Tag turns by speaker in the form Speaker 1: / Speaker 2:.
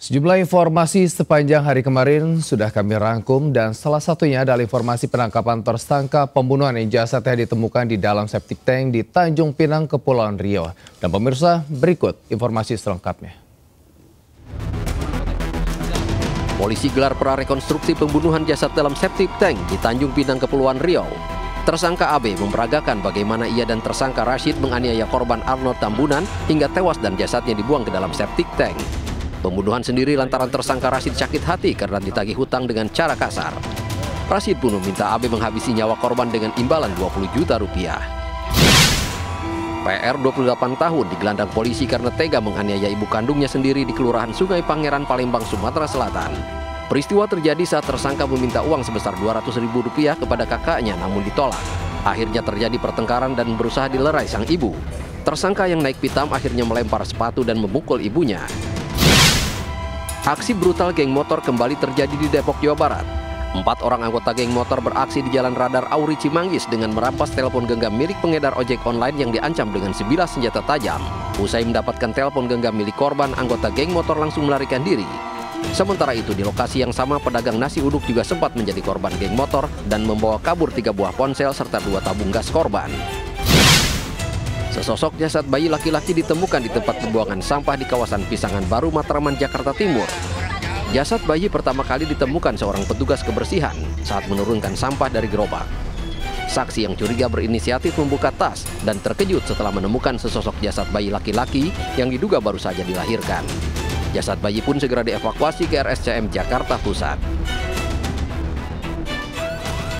Speaker 1: Sejumlah informasi sepanjang hari kemarin sudah kami rangkum dan salah satunya adalah informasi penangkapan tersangka pembunuhan yang jasadnya ditemukan di dalam septic tank di Tanjung Pinang, Kepulauan Riau. Dan pemirsa, berikut informasi selengkapnya.
Speaker 2: Polisi gelar prarekonstruksi pembunuhan jasad dalam septic tank di Tanjung Pinang, Kepulauan Riau. Tersangka AB memperagakan bagaimana ia dan tersangka Rashid menganiaya korban Arnold Tambunan hingga tewas dan jasadnya dibuang ke dalam septic tank. Pembunuhan sendiri lantaran tersangka Rashid sakit hati karena ditagih hutang dengan cara kasar. Rashid pun meminta AB menghabisi nyawa korban dengan imbalan 20 juta rupiah. PR 28 tahun digelandang polisi karena tega menganiaya ibu kandungnya sendiri di Kelurahan Sungai Pangeran, Palembang, Sumatera Selatan. Peristiwa terjadi saat tersangka meminta uang sebesar 200 ribu rupiah kepada kakaknya namun ditolak. Akhirnya terjadi pertengkaran dan berusaha dilerai sang ibu. Tersangka yang naik pitam akhirnya melempar sepatu dan memukul ibunya. Aksi brutal geng motor kembali terjadi di Depok, Jawa Barat. 4 orang anggota geng motor beraksi di Jalan Radar Auri Cimanggis dengan merampas telepon genggam milik pengedar ojek online yang diancam dengan sebilah senjata tajam. Usai mendapatkan telepon genggam milik korban, anggota geng motor langsung melarikan diri. Sementara itu di lokasi yang sama, pedagang nasi uduk juga sempat menjadi korban geng motor dan membawa kabur 3 buah ponsel serta 2 tabung gas korban. Sesosok jasad bayi laki-laki ditemukan di tempat pembuangan sampah di kawasan Pisangan Baru, Matraman, Jakarta Timur. Jasad bayi pertama kali ditemukan seorang petugas kebersihan saat menurunkan sampah dari gerobak. Saksi yang curiga berinisiatif membuka tas dan terkejut setelah menemukan sesosok jasad bayi laki-laki yang diduga baru saja dilahirkan. Jasad bayi pun segera dievakuasi ke RSCM Jakarta Pusat.